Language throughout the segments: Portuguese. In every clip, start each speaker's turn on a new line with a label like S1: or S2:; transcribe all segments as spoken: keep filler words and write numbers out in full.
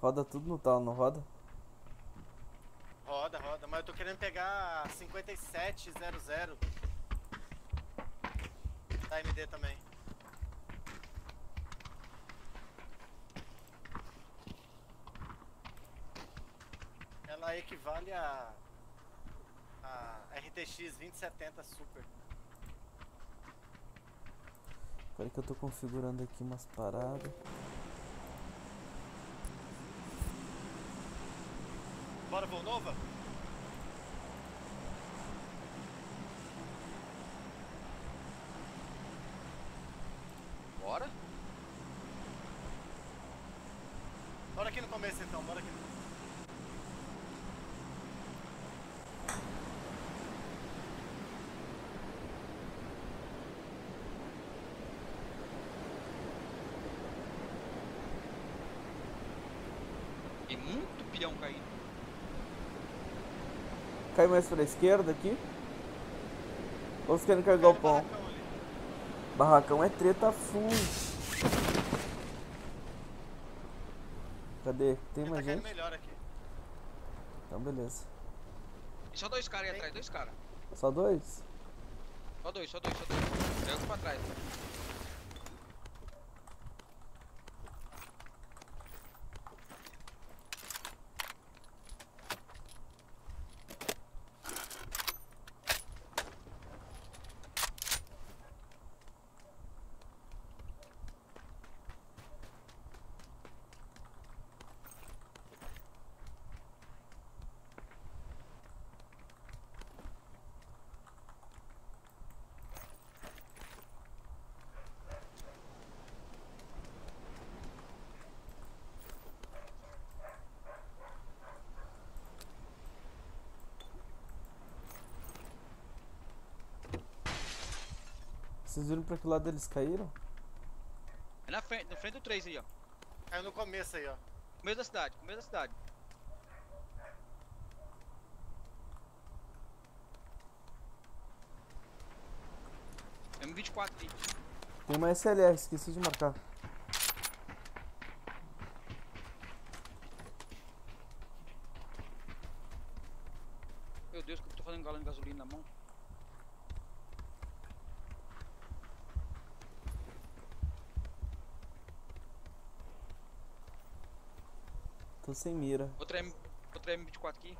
S1: Roda tudo no tal, não roda?
S2: Roda, roda, mas eu tô querendo pegar cinquenta e sete zero zero da M D também. Ela equivale a, a R T X vinte setenta Super.
S1: Espera que eu tô configurando aqui umas paradas.
S2: Bora, Volnova?
S3: Bora?
S2: Bora aqui no começo então, bora aqui no começo.
S3: Tem muito pilhão caindo.
S1: Cai mais pra esquerda aqui. Ou você querem carregar o
S2: Cai no
S1: pão?
S2: barracão ali.
S1: Barracão é treta full. Cadê? Tem
S2: Ele
S1: mais
S2: tá caindo
S1: gente?
S2: melhor aqui.
S1: Então beleza.
S3: E só dois caras aí
S2: Tem.
S3: atrás, dois caras.
S1: Só dois?
S3: Só dois, só dois, só dois. Pega um pra trás.
S1: Vocês viram pra que lado eles caíram?
S3: É na frente, na frente do três aí, ó.
S2: Caiu no começo aí, ó.
S3: Começo da cidade, começo da cidade. M vinte e quatro ali.
S1: Tem uma S L R, esqueci de marcar.
S3: Meu Deus, como eu tô fazendo galão de gasolina na mão.
S1: Tô sem mira.
S3: Outra, M, outra M vinte e quatro aqui.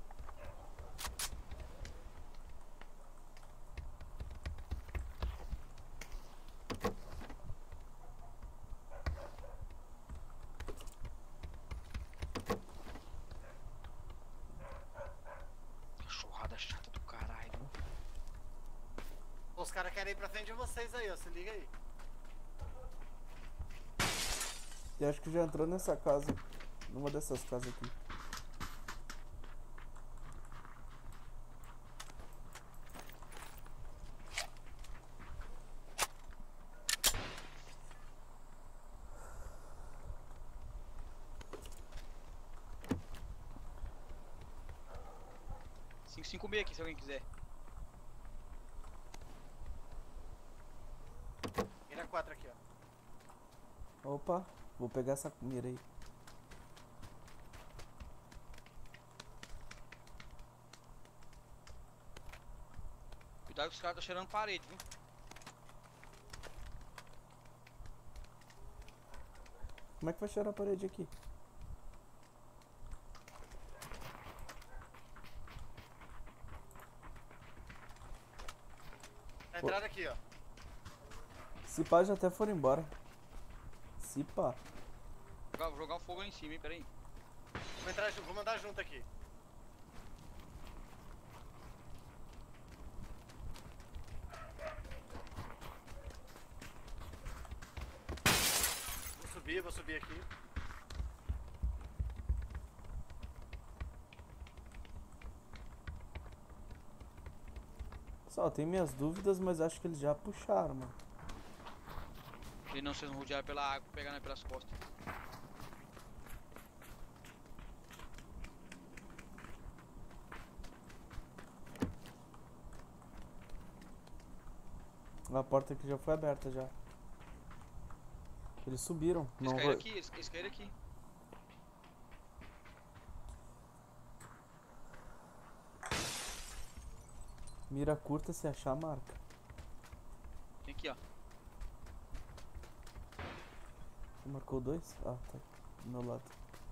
S3: Cachorrada chata do caralho.
S2: Os caras querem ir pra frente de vocês aí, ó. Se liga aí.
S1: E acho que já entrou nessa casa. Numa dessas casas aqui.
S3: cinco cinco seis aqui, se alguém quiser.
S2: Mira quatro aqui, ó.
S1: Opa, vou pegar essa mira aí.
S3: Cuidado que os caras estão cheirando parede, viu?
S1: Como é que vai cheirar a parede aqui?
S2: A entrada aqui, ó.
S1: Se pá, já até foram embora. Se pá.
S3: Jogar, vou jogar um fogo lá em cima, hein? Pera aí.
S2: Vou entrar, vou mandar junto aqui. Vou subir, vou subir aqui.
S1: Só, tem minhas dúvidas, mas acho que eles já puxaram, mano.
S3: Eles não sendo rodeados pela água, pegando pelas costas.
S1: A porta aqui já foi aberta já. Eles subiram.
S3: Eles
S1: Não
S3: caíram
S1: vou...
S3: aqui, eles, eles caíram aqui.
S1: Mira curta, se achar, marca.
S3: Tem aqui, ó.
S1: Você marcou dois? Ah, tá. Do meu lado.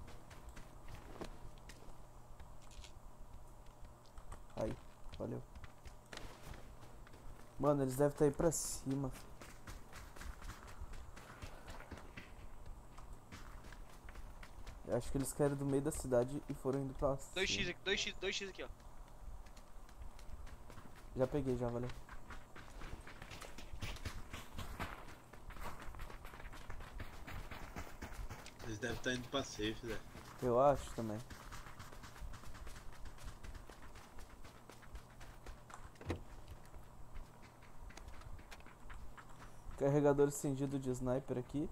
S1: Aí, valeu. Mano, eles devem estar aí pra cima. Eu acho que eles caíram do meio da cidade e foram indo pra
S3: dois x
S1: cima.
S3: aqui, dois x, dois x aqui, ó.
S1: Já peguei, já, valeu.
S4: Eles devem estar indo pra safe, Zé.
S1: Eu acho também. Carregador estendido de sniper aqui.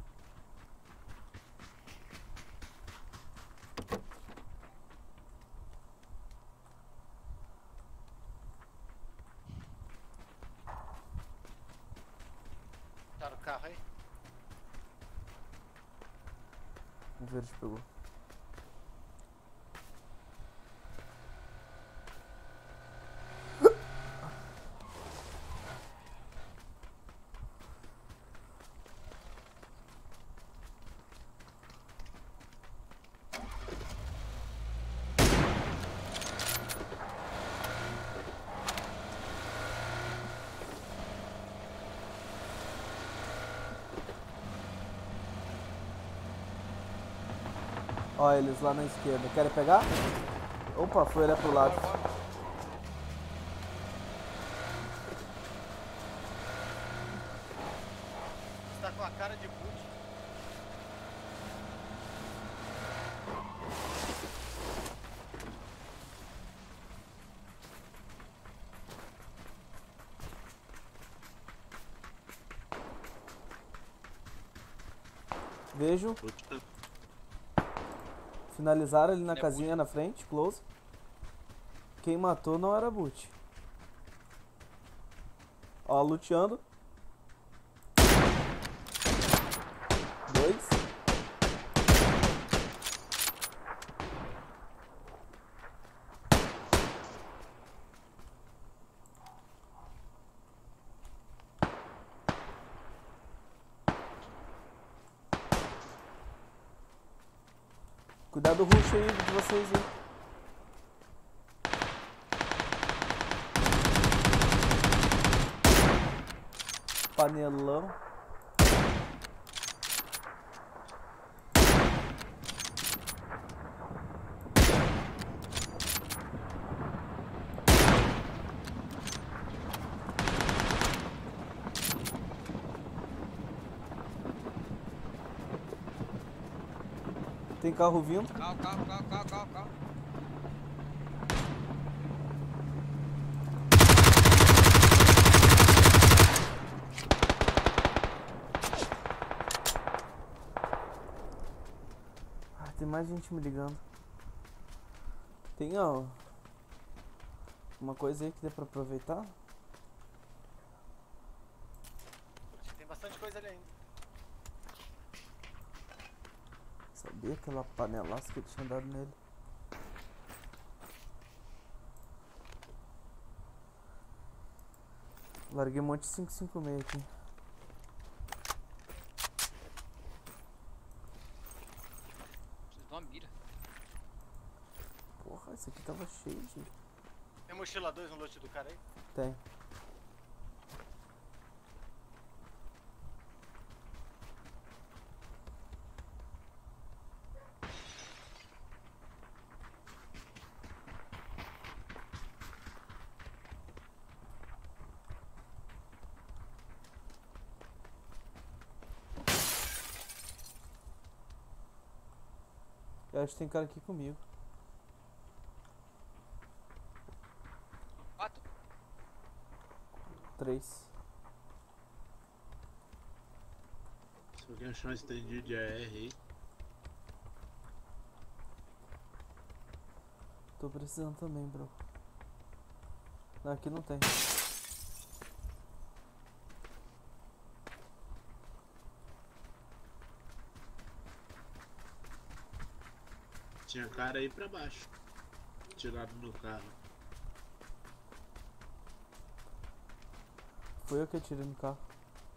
S2: Tá no carro aí?
S1: O verde pegou. Ó, eles lá na esquerda. Querem pegar? Opa, foi olhar pro lado.
S2: Bora, bora. Você tá com a cara de boot.
S1: Vejo.
S4: Puta,
S1: Finalizaram ali na
S3: É
S1: casinha na frente, close. Quem matou não era boot. Ó, luteando. Dois. Cuidado do rush aí de vocês aí. Panelão. Tem carro vindo.
S3: Carro, carro, carro, carro, carro, carro.
S1: Ah, tem mais gente me ligando. Tem, ó, uma coisa aí que dê pra aproveitar.
S2: Acho que tem bastante coisa ali ainda.
S1: Sabia aquela panelaça que ele tinha dado nele. Larguei um monte de cinco cinco seis aqui.
S3: Preciso de uma mira.
S1: Porra, esse aqui tava cheio de...
S2: Tem mochila dois no lote do cara aí?
S1: Tem. Eu acho que tem cara aqui comigo.
S3: Quatro.
S1: Três.
S4: se alguém achar um estendido de A R aí.
S1: Tô precisando também, bro. Não, aqui não tem.
S4: Tinha cara aí pra baixo. Tirado no carro.
S1: Foi eu que atirei no carro.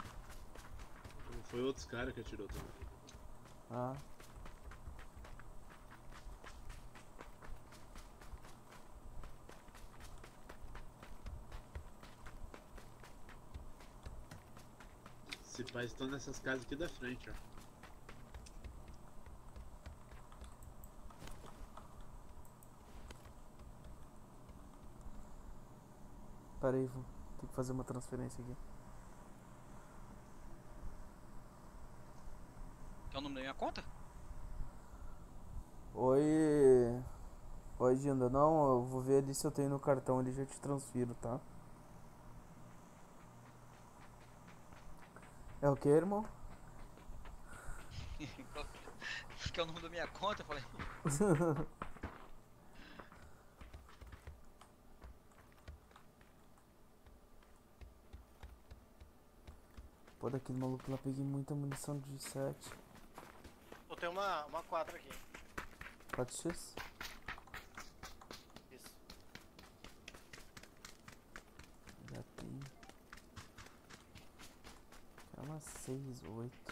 S4: Foi outros caras que atirou também.
S1: Ah.
S4: Esses pais estão nessas casas aqui da frente, ó.
S1: Pera aí, vou ter que fazer uma transferência aqui.
S3: É o número da minha conta?
S1: Oi. Oi, Dinda. Não, eu vou ver ali se eu tenho no cartão, ele já te transfiro, tá? É o que, irmão?
S3: Que é o número da minha conta, eu falei.
S1: Pô, daquele maluco lá peguei muita munição de sete.
S2: Eu tenho uma, uma quatro aqui.
S1: quatro x?
S2: Isso.
S1: Já tem. É umas seis, oito.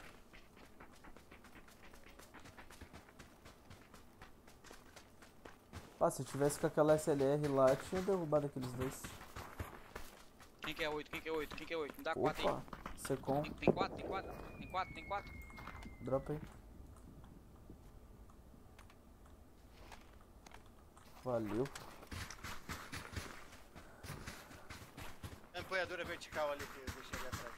S1: Ah, se eu tivesse com aquela S L R lá, eu tinha derrubado aqueles dois.
S3: Quem que é oito? Quem que é oito? Quem que é oito? Me dá quatro
S1: Opa,
S3: aí.
S1: Secom,
S3: Tem, tem quatro? Tem quatro? Tem quatro? Tem quatro?
S1: dropa aí. Valeu.
S2: A empunhadura vertical ali que eu deixei ali atrás.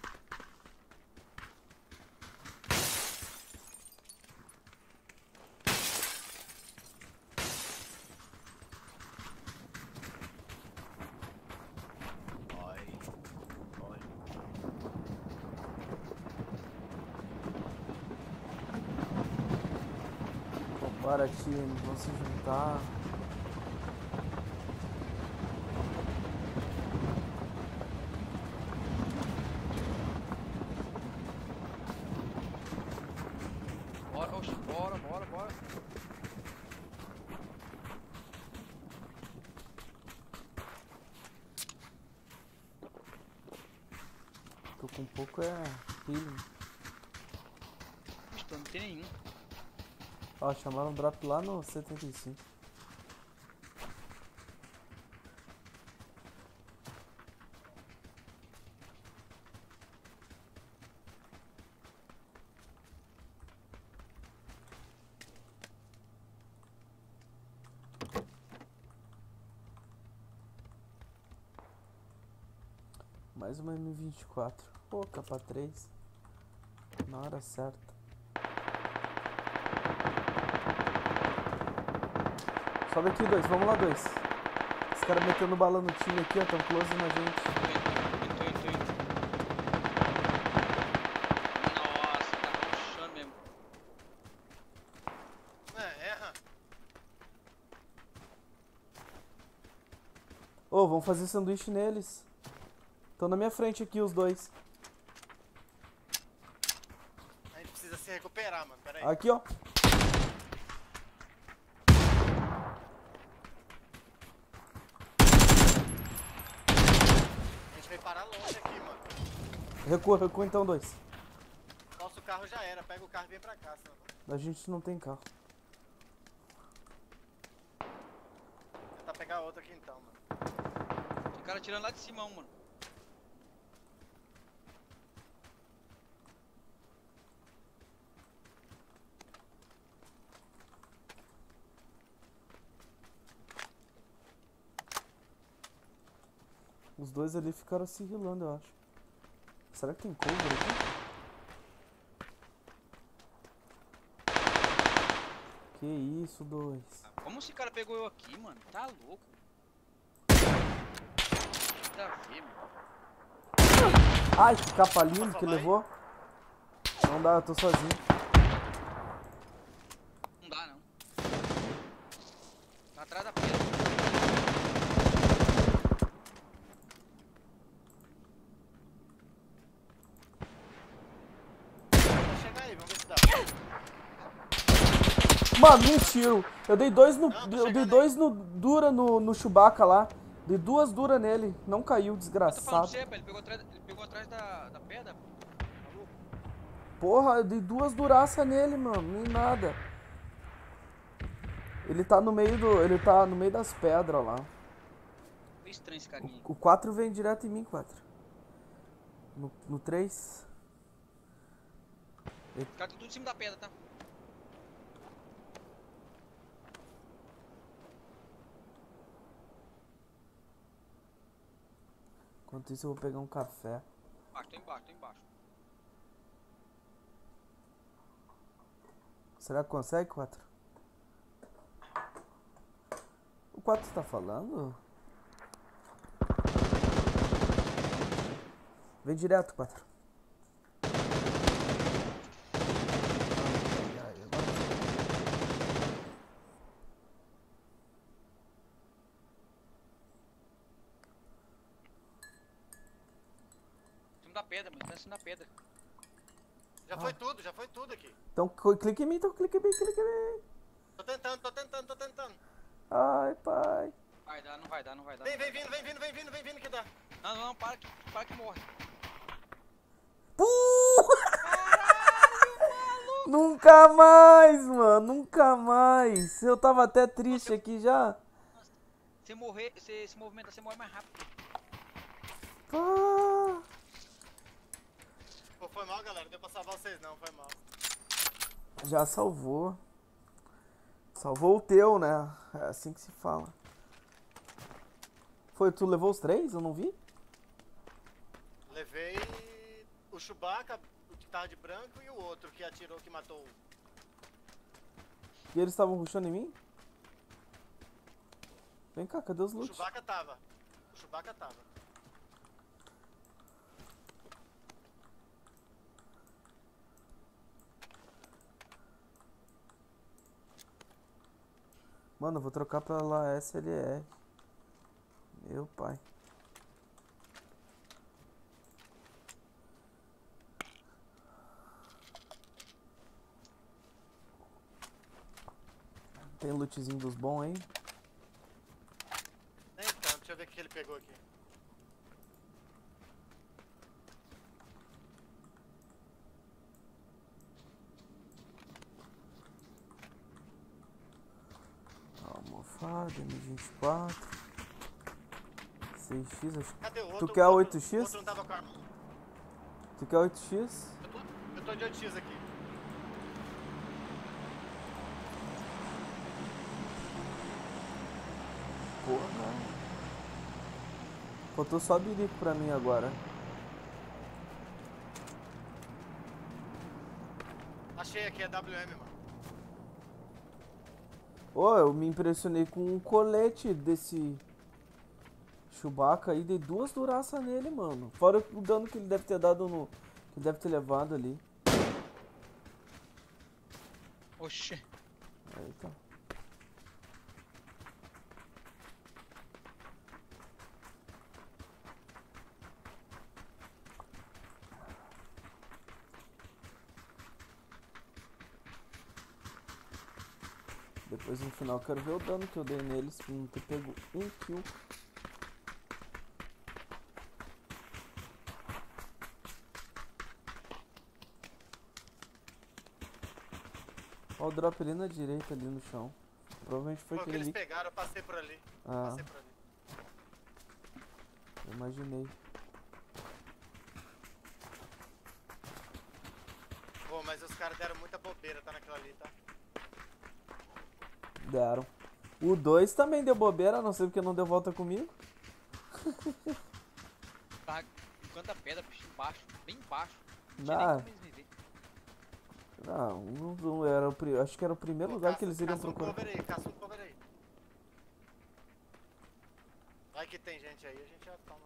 S1: Bora, time, vamos se juntar.
S3: Bora, oxe, bora, bora, bora.
S1: Tô com um pouco é healing.
S3: Ixi, não tem nenhum.
S1: Ó, chamaram um drop lá no setenta e cinco. Mais uma M vinte e quatro. Pô, capa três. Na hora certa. Sobe aqui, dois. Vamos lá, dois. Os caras metendo bala no time aqui, ó. Tão close na gente.
S3: Tô indo, tô indo, tô indo. Nossa, tá puxando mesmo.
S2: É, erra.
S1: Ô, vamos fazer sanduíche neles. Estão na minha frente aqui, os dois.
S2: A gente precisa se recuperar, mano. Pera aí.
S1: Aqui, ó.
S2: A gente vai parar longe aqui, mano.
S1: Recua, recua então, dois.
S2: Nosso carro já era. Pega o carro e vem pra cá, senão...
S1: A gente não tem carro.
S2: Vou tentar pegar outro aqui então, mano.
S3: Tem cara tirando lá de cima, mano.
S1: Os dois ali ficaram se rilando, eu acho. Será que tem cover aqui? Que isso, dois.
S3: Como esse cara pegou eu aqui, mano? Tá louco. Nada a ver, mano.
S1: Ai, que capa lindo que levou. Não dá, eu tô sozinho.
S3: Não dá, não. Tá atrás da pedra.
S2: Vou chegar aí, vamos ver se dá.
S1: Mano, um tiro. Eu dei dois no.
S2: Não, tô
S1: eu dei
S2: chegando
S1: dois no. Dura no, no Chewbacca lá. Dei duas duras nele. Não caiu,
S3: Eu tô falando pra
S1: desgraçado.
S3: você, pô, ele pegou atrás, ele pegou atrás da, da pedra. Maluco.
S1: Porra, eu dei duas duraças nele, mano. Nem nada. Ele tá no meio do. Ele tá no meio das pedras lá.
S3: Meio estranho esse caminho.
S1: O quatro vem direto em mim, quatro. No, no três.
S3: Os caras estão tudo em cima da pedra, tá?
S1: Enquanto isso eu vou pegar um café.
S3: Embaixo, tô embaixo, tô embaixo.
S1: Será que consegue, quatro? O quatro tá falando? Vem direto, quatro. Ai, ai, agora...
S3: Em cima da pedra, mano. Tá em cima da pedra.
S2: Já foi tudo, já foi tudo aqui.
S1: Então cl- clica em mim, então clica em mim, clica em mim.
S2: Tô tentando, tô tentando, tô tentando.
S1: Ai, pai.
S3: Vai dar, não vai dar, não vai dar.
S2: Vem,
S3: não
S2: vem
S3: vai
S2: vindo, vem vindo, vem vindo, vem vindo que dá.
S3: dar. Não, não, não, para que, para que morre.
S1: Nunca mais, mano, nunca mais. Eu tava até triste aqui já.
S3: Se morrer, se se movimentar, você morre mais rápido.
S1: Pá.
S2: Pô, foi mal, galera. Deu pra salvar vocês não, foi mal.
S1: Já salvou. Salvou o teu, né? É assim que se fala. Foi, tu levou os três? Eu não vi?
S2: Levei o Chewbacca, o que tava de branco, e o outro que atirou, que matou um.
S1: E eles estavam rushando em mim? Vem cá, cadê os
S2: O
S1: loot?
S2: Chewbacca tava. O Chewbacca tava.
S1: Mano, eu vou trocar pela S L R. Meu pai. Tem lootzinho dos bons aí?
S2: Nem tanto, deixa eu ver o que ele pegou aqui.
S1: Almofada, M vinte e quatro. seis x, acho que.
S2: Cadê o outro?
S1: Tu quer
S2: o outro,
S1: oito x?
S2: O outro não tava com arma.
S1: Tu quer oito x?
S2: Eu tô, eu tô de oito x aqui.
S1: Porra. Faltou só birico pra mim agora.
S2: Achei aqui, é W M, mano.
S1: Ô, eu me impressionei com um colete desse Chewbacca aí. Dei duas duraças nele, mano. Fora o dano que ele deve ter dado no... Que ele deve ter levado ali.
S3: Oxê.
S1: Aí tá. Depois no final eu quero ver o dano que eu dei neles por não ter pego um kill. Ó o drop ali na direita, ali no chão. Provavelmente foi
S2: Foi o que
S1: aquele
S2: eles
S1: ali.
S2: pegaram, eu passei por ali.
S1: Ah,
S2: Passei por ali.
S1: eu imaginei.
S2: Pô, mas os caras deram muita bobeira, tá naquela ali, tá?
S1: Deram. O dois também deu bobeira, não sei porque não deu volta comigo.
S3: Tá no canto da pedra, bicho, embaixo, bem embaixo. Não
S1: Dá.
S3: tinha nem como eles me ver.
S1: Não, não, não era o, pri- acho que era o primeiro
S2: Pô,
S1: lugar
S2: caça-
S1: que eles iriam
S2: caça um
S1: procurar.
S2: cover aí, caça um cover aí. Vai que tem gente aí, a gente já toma.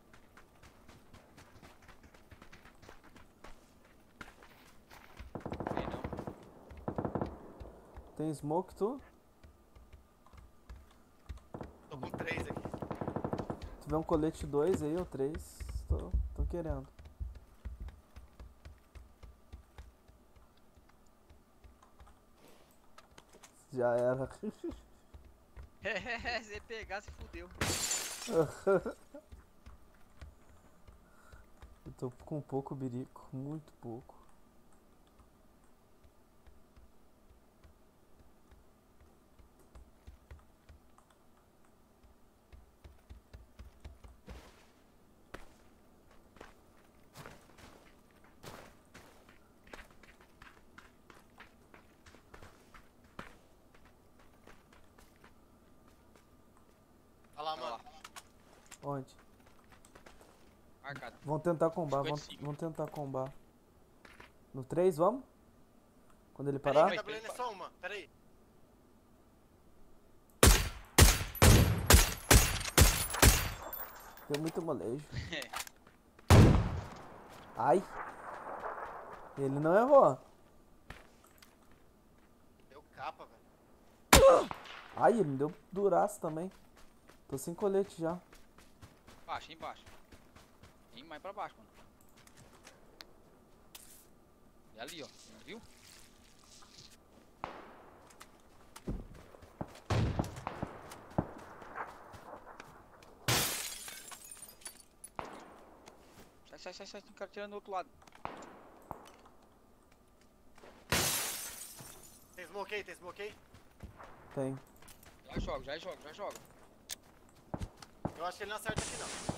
S3: Sei não.
S1: Tem smoke, tu?
S2: Tô com três aqui.
S1: Se tiver um colete dois aí ou três, tô, tô querendo. Já era.
S3: Se pegar, se fudeu.
S1: Eu tô com pouco birico, muito pouco.
S2: Olha lá,
S3: Olha
S2: mano.
S3: lá.
S1: Onde?
S3: Marcado.
S1: Vão tentar combar, vão,
S3: cinquenta e cinco.
S1: vão tentar combar. No três, vamos? Quando ele
S2: Peraí,
S1: parar?
S2: que a W N é só uma. Peraí.
S1: Deu muito molejo. Ai. Ele não errou.
S2: Deu capa, velho.
S1: Ai, ele me deu duraço também. Tô sem colete já.
S3: Embaixo, embaixo. Vem mais pra baixo, mano. E ali, ó. Viu? Sai, sai, sai, sai. Tem cara tirando do outro lado.
S2: Tem smoke aí, tem smoke aí?
S1: Tem.
S3: Já joga, já joga, já joga.
S2: Eu acho que ele não acerta aqui, não.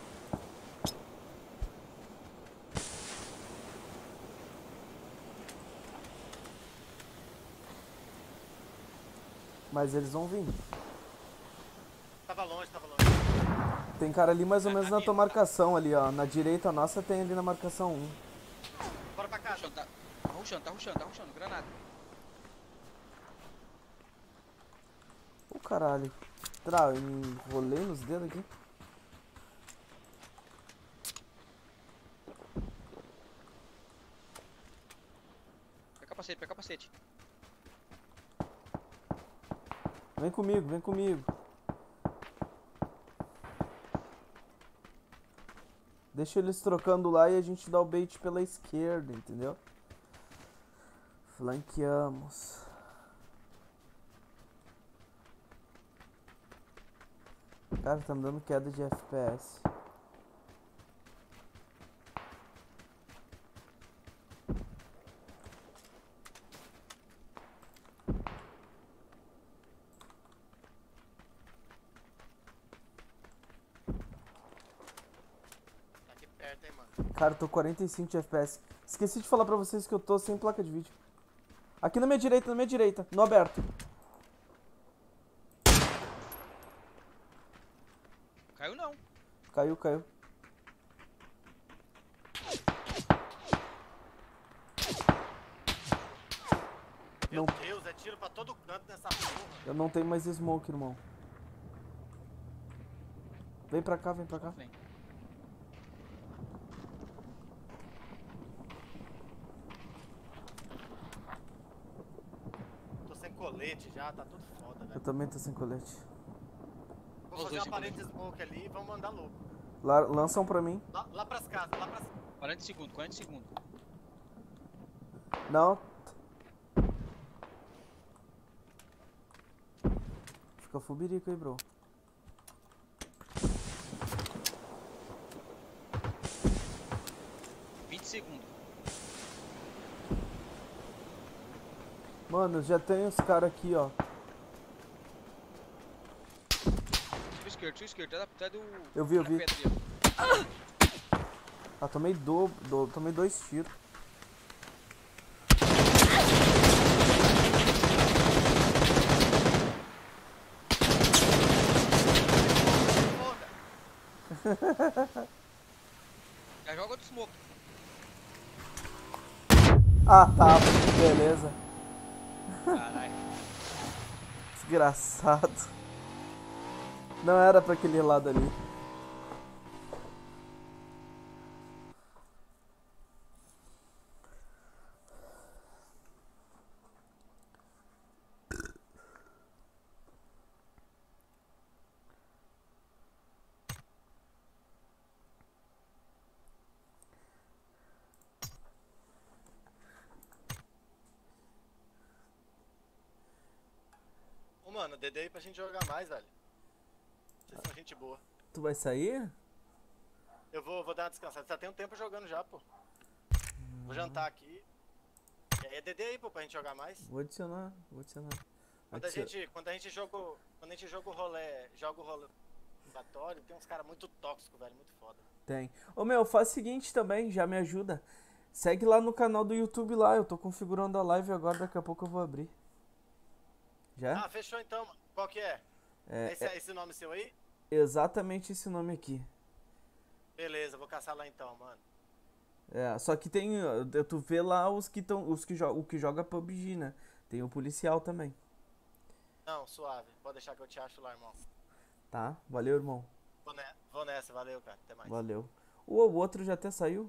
S1: Mas eles vão vir.
S2: Tava longe, tava longe.
S1: Tem cara ali mais ou
S3: É,
S1: menos na
S3: ali.
S1: tua marcação ali, ó. Na direita nossa tem ali na marcação um.
S2: Bora pra casa.
S3: Ruxando, tá, tá ruxando, tá ruxando, tá ruxando. Granada.
S1: Ô caralho. Tra, eu enrolei nos dedos aqui.
S3: Pega capacete, pega capacete.
S1: Vem comigo, vem comigo. Deixa eles trocando lá e a gente dá o bait pela esquerda, entendeu? Flanqueamos. Cara, tá me dando queda de F P S.
S2: Tá aqui perto, hein, mano.
S1: Cara, eu tô quarenta e cinco de F P S. Esqueci de falar pra vocês que eu tô sem placa de vídeo. Aqui na minha direita, na minha direita, no aberto.
S3: Caiu não.
S1: Caiu, caiu.
S2: Meu
S1: Não.
S2: Deus, é tiro pra todo canto nessa porra.
S1: Eu não tenho mais smoke, irmão. Vem pra cá, vem pra cá.
S3: Vem.
S2: Tô sem colete já, tá tudo foda,
S1: Eu
S2: velho.
S1: também tô sem colete.
S2: Vou
S3: Os
S2: fazer
S3: dois
S2: uma
S3: sem
S2: parede de smoke ali e vamos mandar louco.
S1: Lá, lançam pra mim.
S2: Lá, lá pras casas, lá pras...
S3: quarenta segundos, quarenta segundos.
S1: Não. Fica fubirico aí, bro.
S3: vinte segundos.
S1: Mano, já tem os caras aqui, ó.
S3: Sua esquerda, sua esquerda. Até do...
S1: Eu vi, eu
S3: na
S1: vi.
S3: pedra ali, ó.
S1: Ah, tomei do, do, tomei dois tiros.
S2: Foda.
S3: Já joga outro smoke.
S1: Ah, tá. Beleza.
S3: Caralho.
S1: Desgraçado. Não era pra aquele lado ali.
S2: Ô, mano, D D aí pra gente jogar mais, velho. Vocês são gente boa.
S1: Tu vai sair?
S2: Eu vou, vou dar uma descansada. Já tem um tempo jogando já, pô. Vou jantar aqui. E aí é D D aí, pô, pra gente jogar mais.
S1: Vou adicionar, vou adicionar.
S2: Quando a
S1: Adiciona-
S2: gente, quando a gente joga, o- quando a gente joga o rolê, joga o rolê combatório, tem uns caras muito tóxicos, velho, muito foda.
S1: Tem. Ô meu, faz o seguinte também, já me ajuda. Segue lá no canal do YouTube lá, eu tô configurando a live agora, daqui a pouco eu vou abrir. Já?
S2: Ah, fechou então, mano. Qual que é?
S1: É,
S2: esse,
S1: é
S2: esse nome seu aí?
S1: exatamente esse nome aqui.
S2: Beleza, vou caçar lá então, mano.
S1: É, só que tem, uh, tu vê lá os que estão, os que jogam, o que joga P U B G, né? Tem o policial também,
S2: Não, suave. Pode deixar que eu te acho lá, irmão.
S1: tá? Valeu, irmão.
S2: Vou, ne vou nessa, valeu, cara. Até mais.
S1: Valeu. O, o outro já até saiu?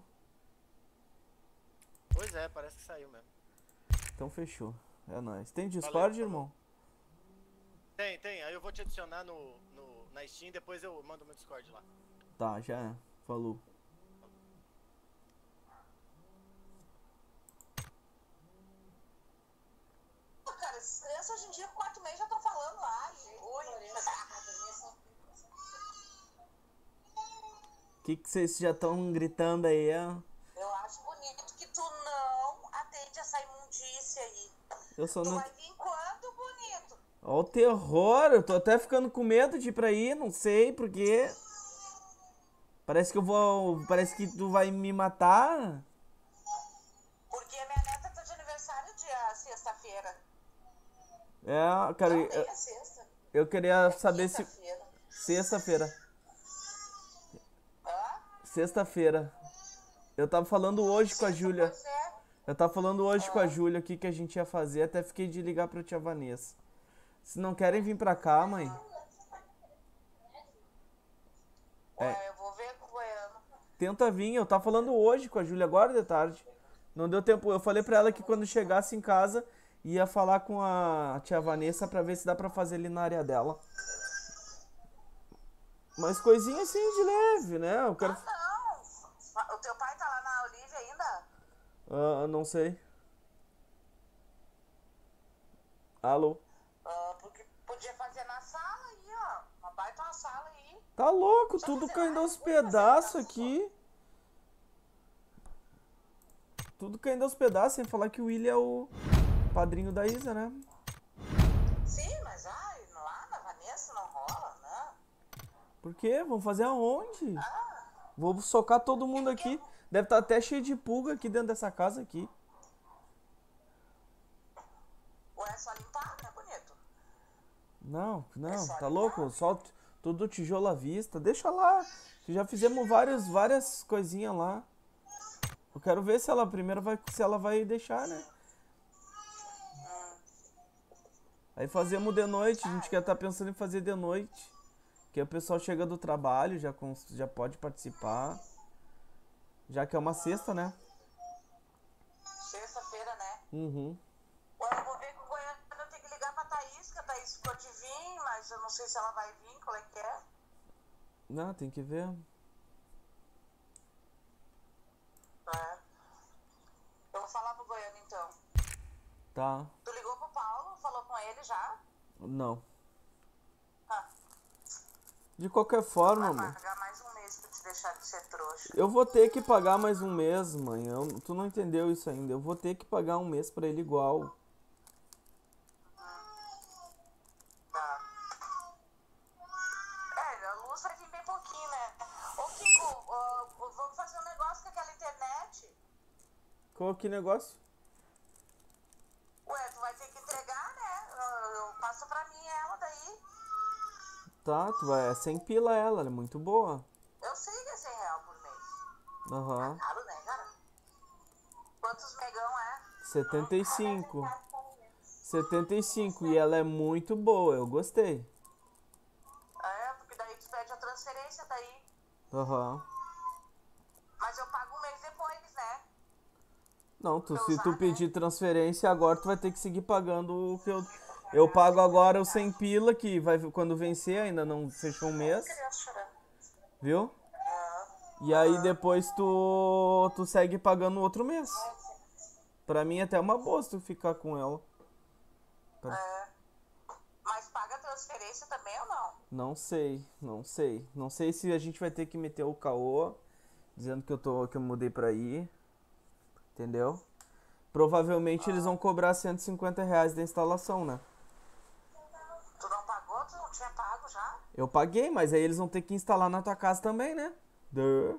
S2: Pois é, parece que saiu mesmo.
S1: Então fechou. É nóis. Tem
S2: Valeu,
S1: Discord,
S2: falou.
S1: irmão?
S2: Tem, tem. Aí eu vou te adicionar no, no, na Steam, depois eu mando meu Discord lá.
S1: Tá, já é. Falou.
S5: Cara, essas crianças hoje em dia, com quatro meses já estão falando, ai, oi.
S1: O que que vocês já estão gritando aí, ó?
S5: Eu acho bonito que tu não atende essa imundícia aí.
S1: Eu só
S5: Tu
S1: não...
S5: vai vir quando, bonito?
S1: Ó o terror, eu tô até ficando com medo de ir pra aí, não sei por quê. Parece que eu vou... Parece que tu vai me matar.
S5: Porque a minha neta tá de aniversário dia sexta-feira.
S1: É, cara,
S5: Não,
S1: eu,
S5: nem é sexta.
S1: eu queria
S5: É
S1: saber se...
S5: quinta-feira.
S1: Sexta-feira.
S5: Hã?
S1: Sexta-feira. Eu tava falando hoje com a
S5: Sexta,
S1: Júlia.
S5: pois é.
S1: Eu tava falando hoje com a Júlia o que que a gente ia fazer, até fiquei de ligar pra tia Vanessa. Se não querem vir pra cá, mãe,
S5: Ué, eu vou ver com o Goiano.
S1: tenta vir. Eu tava falando hoje com a Júlia agora de tarde. Não deu tempo. Eu falei pra ela que quando chegasse em casa ia falar com a tia Vanessa pra ver se dá pra fazer ali na área dela. Mas coisinha assim de leve, né? Eu quero.
S5: Não, o teu pai tá lá na Olivia ainda?
S1: Ah, não sei. Alô?
S5: Ah, porque podia fazer na sala aí, ó. Uma baita uma sala aí.
S1: Tá louco,
S5: Só
S1: tudo
S5: fazer
S1: caindo
S5: live,
S1: aos
S5: vamos fazer
S1: pedaços
S5: live.
S1: aqui. Tudo caindo aos pedaços, sem falar que o William é o padrinho da Isa, né?
S5: Sim, mas ai, lá na Vanessa não rola, não.
S1: Por quê? Vamos fazer aonde? Vou socar todo mundo aqui. Deve estar até cheio de pulga aqui dentro dessa casa aqui.
S5: Ou é só limpar, né, bonito?
S1: Não, não,
S5: só
S1: tá
S5: limpar?
S1: louco? Só t- tudo tijolo à vista. Deixa lá. Já fizemos vários, várias coisinhas lá. Eu quero ver se ela primeiro vai, se ela vai deixar, né? Aí fazemos de noite. A gente quer estar pensando em fazer de noite. Que o pessoal chega do trabalho, já, cons- já pode participar. Já que é uma sexta, né?
S5: Sexta-feira, né?
S1: Uhum.
S5: Ou eu vou ver com o Goiano, eu tenho que ligar pra Thaís, que a Thaís ficou de vir, mas eu não sei se ela vai vir, qual é que é.
S1: Não, tem que ver.
S5: É. Eu vou falar pro Goiano então.
S1: Tá.
S5: Tu ligou pro Paulo, falou com ele já?
S1: Não.
S5: Ah,
S1: De qualquer forma,
S5: vai
S1: mano.
S5: pagar mais um mês pra te deixar de ser trouxa.
S1: Eu vou ter que pagar mais um mês, mãe. Eu- tu não entendeu isso ainda. Eu vou ter que pagar um mês pra ele igual.
S5: Tá. É, a luz vai vir bem pouquinho, né? Ô, Kiko, ó, vamos fazer um negócio com aquela internet?
S1: Qual que negócio?
S5: Ué, tu vai ter que entregar, né? Eu, eu passo pra mim ela daí.
S1: Tá, tu vai. É sem pila ela, ela é muito boa.
S5: Eu sei que é cem real por mês.
S1: Aham.
S5: Caro, né, cara? Quantos megão é?
S1: setenta e cinco. setenta e cinco. E ela é muito boa, eu gostei.
S5: É, porque daí tu pede a transferência daí.
S1: Aham.
S5: Mas eu pago um mês depois, né?
S1: Não, tu,
S5: Pra
S1: se
S5: usar,
S1: tu
S5: né?
S1: pedir transferência agora, tu vai ter que seguir pagando o que eu. Eu pago agora o sem pila, que vai quando vencer, ainda não fechou um mês,
S5: Criança chorando.
S1: viu?
S5: Ah,
S1: E aí depois tu, tu segue pagando outro mês. Pra mim até é uma boa se tu ficar com ela.
S5: é. Mas paga a transferência também ou não?
S1: Não sei, não sei. Não sei se a gente vai ter que meter o caô, dizendo que eu tô, que eu mudei pra aí. Entendeu? Provavelmente eles vão cobrar cento e cinquenta reais da instalação, né?
S5: Tu não pagou? Tu não tinha pago já?
S1: Eu paguei, mas aí eles vão ter que instalar na tua casa também, né? Duh.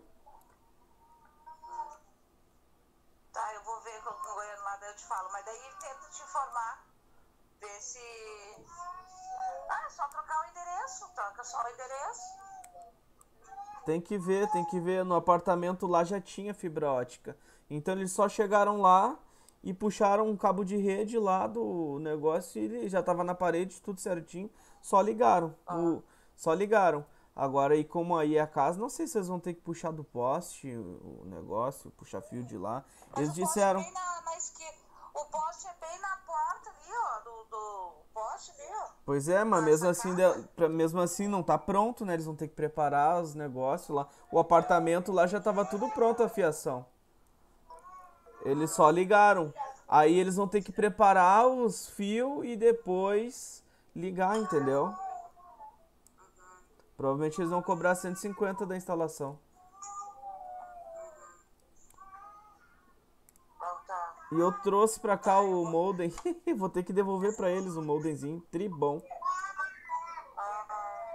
S5: Tá, eu vou ver com o Goiano lá, daí eu te falo. Mas daí tenta te informar. Ver se... Ah, é só trocar o endereço. Troca só o endereço.
S1: Tem que ver, tem que ver. No apartamento lá já tinha fibra ótica. Então eles só chegaram lá e puxaram um cabo de rede lá do negócio e ele já tava na parede, tudo certinho. Só ligaram. O, só ligaram. Agora, e como aí é a casa, não sei se vocês vão ter que puxar do poste o o negócio, puxar fio de lá.
S5: Mas
S1: Eles
S5: o poste
S1: disseram.
S5: é bem na, na esquerda. O poste é bem na porta ali, ó. Do, do poste ali, ó.
S1: Pois é, mas
S5: Na
S1: mesmo assim,
S5: sacada.
S1: de- pra- mesmo assim não tá pronto, né? Eles vão ter que preparar os negócios lá. O apartamento lá já tava tudo pronto a fiação. Eles só ligaram. Aí eles vão ter que preparar os fios e depois ligar, entendeu? Provavelmente eles vão cobrar cento e cinquenta da instalação.
S5: Então tá.
S1: E eu trouxe pra cá o modem. Vou ter que devolver pra eles o modemzinho. Tribom.
S5: Ah,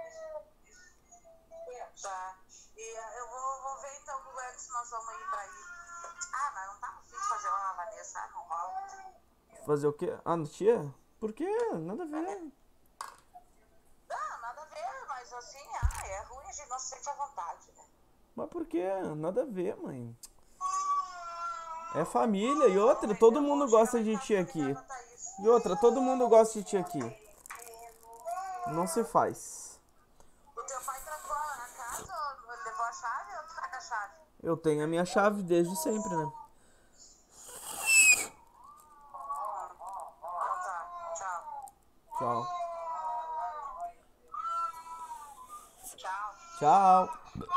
S5: tá. E ah, eu vou, vou ver então com o Goiano se nós vamos ir pra aí. Ah, mas não tá no fim de fazer uma Vanessa, ah, não rola.
S1: Fazer o quê? Ah, tia? Por quê? Nada a ver.
S5: Não, nada a ver, mas assim, ah, é ruim, a gente não se sente à vontade, né?
S1: Mas por quê? Nada a ver, mãe. É família. E outra, todo mundo gosta de tia aqui. E outra, todo mundo gosta de tia aqui. Não se faz.
S5: O teu pai trancou a casa, ou ele levou a chave ou tu tá com a chave?
S1: Eu tenho a minha chave desde sempre, né?
S5: Então tá, tchau.
S1: Tchau.
S5: Tchau.
S1: Tchau.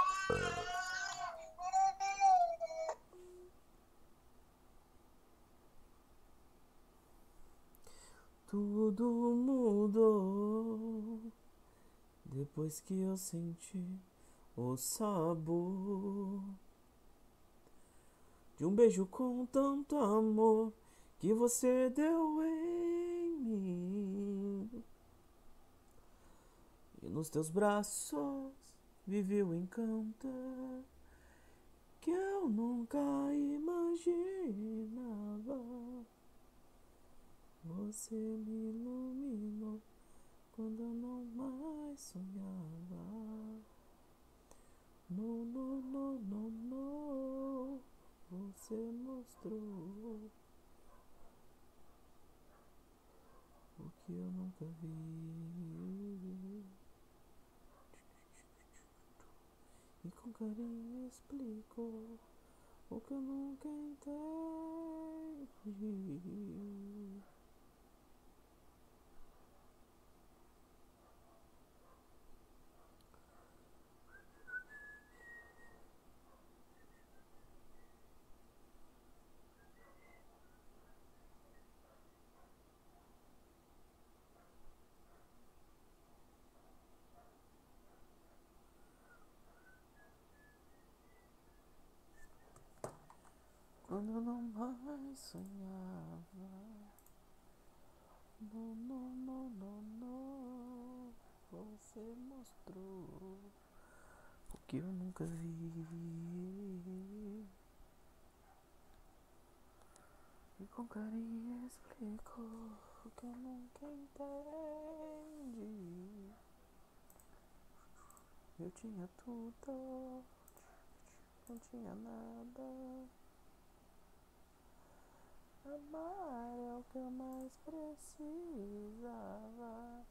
S1: Tudo mudou depois que eu senti o sabor de um beijo com tanto amor que você deu em mim. E nos teus braços vivi o encanto que eu nunca imaginava. Você me iluminou quando eu não mais sonhava. No, no, no, no, no. Você mostrou o que eu nunca vi. E com carinho explicou o que eu nunca entendi. Quando eu não mais sonhava. Não, não, não, não, não. Você mostrou o que eu nunca vi. E com carinho explicou o que eu nunca entendi. Eu tinha tudo, não tinha nada. Amar é o que eu mais precisava.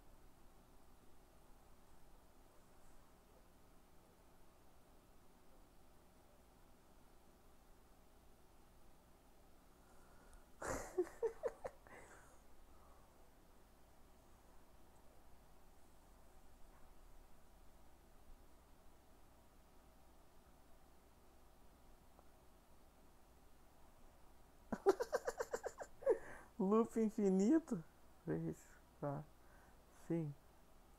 S1: Loop infinito. três, quatro, cinco.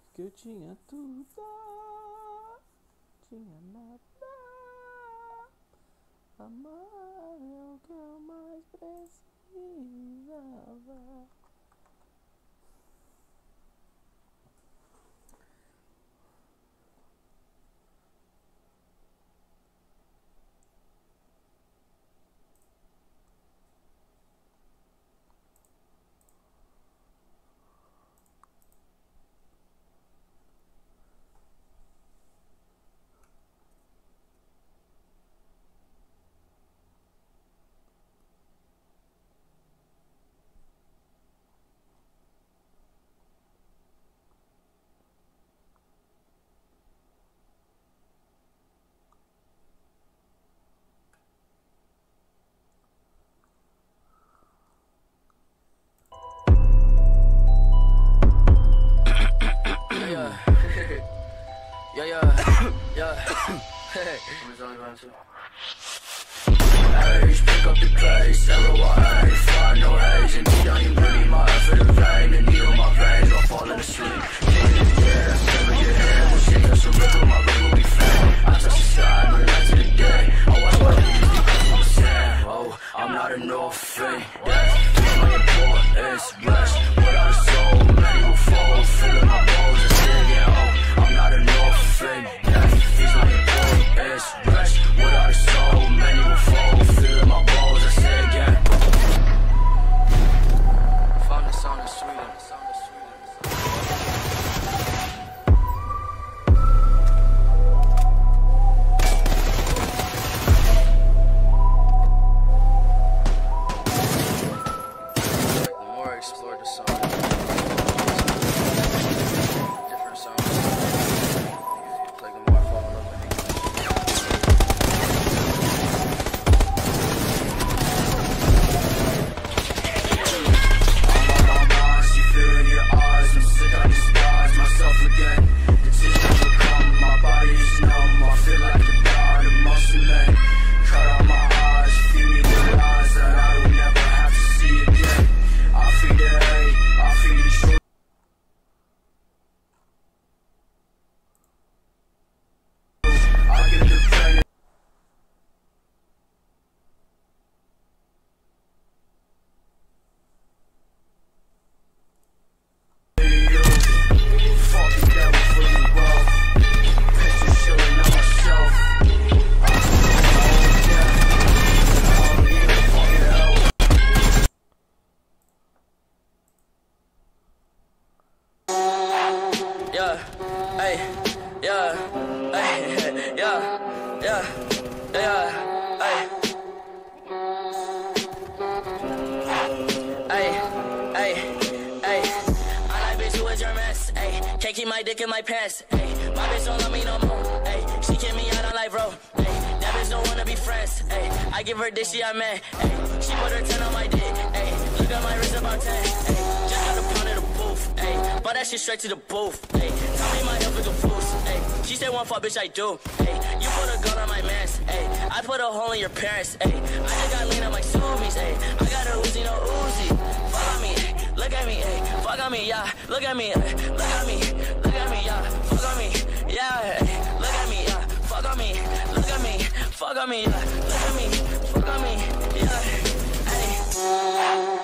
S1: que eu tinha tudo, tinha nada. Amar é o que eu mais precisava.
S6: Yeah, yeah, yeah. Hey, Age, pick up the pace, zero or eight, find no age, and you don't even really my effort in vain, the needle my veins, I'm falling asleep. Yeah, never get hand, when shit touch the river, my ring will be fat. I touch the sky, but not to the day. I watch my leaves become the sand. Oh, I'm not an orphan, yeah. My importance, rest, without a soul, many will fall, filling my bones and singing. Oh, I'm not an orphan, yeah. He's my importance, rest, without a soul, many will fall, filling my bones and singing. Found the sound of sweet, the sound of sweet. The more I explore the sound, different sounds, like the more I fall in love with it. I'm on my mind, see fear in your eyes, I'm sick on these scars, myself again. The tears never come, my body is numb, I feel like a god, a muscle man. Cut out my eyes, feed me with lies that I will never have to see again. I feed the hate, I feed the truth. I give the pain. Fuck the devil for the world. Picture showing on myself. I don't need a fucking help. Yeah, hey, yeah, hey, yeah, yeah, yeah, hey. Hey, hey, hey. I like bitch who is your mess. Hey, can't keep my dick in my pants. Hey, my bitch don't love me no more. Hey, she kick me out on life, bro. Hey, that bitch don't wanna be friends. Hey, I give her dick, she a man. Hey, she put her ten on my dick. Hey, look at my wrist about ten. Hey, just got a pound of the booth. Hey, bought that shit straight to the booth. Hey, tell me my health is a boost. Hey, she said one fuck, bitch, I do. Hey, you put a gun on my mans. Hey, I put a hole in your parents. Hey, I just got lean on my Subies. Hey, I got a Uzi, no Uzi. Fuck on me, look at me, hey, fuck on me, yeah. Look at me, look at me, look at me, yeah. Fuck on me, yeah. Hey, look at me, yeah. Fuck on me, look at me, fuck on me, yeah. Look at me, fuck on me, yeah. Hey.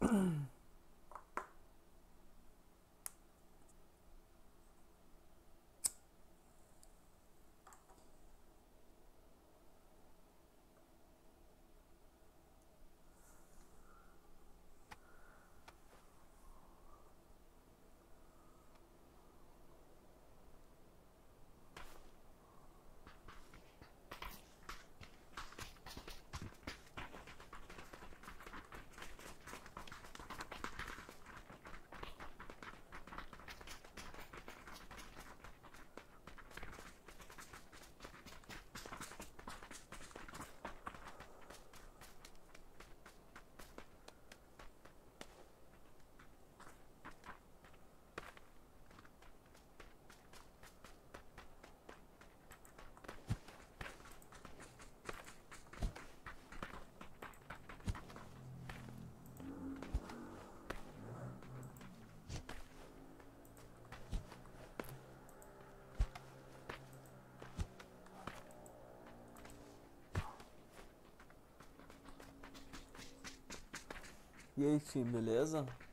S1: E aí, time, beleza?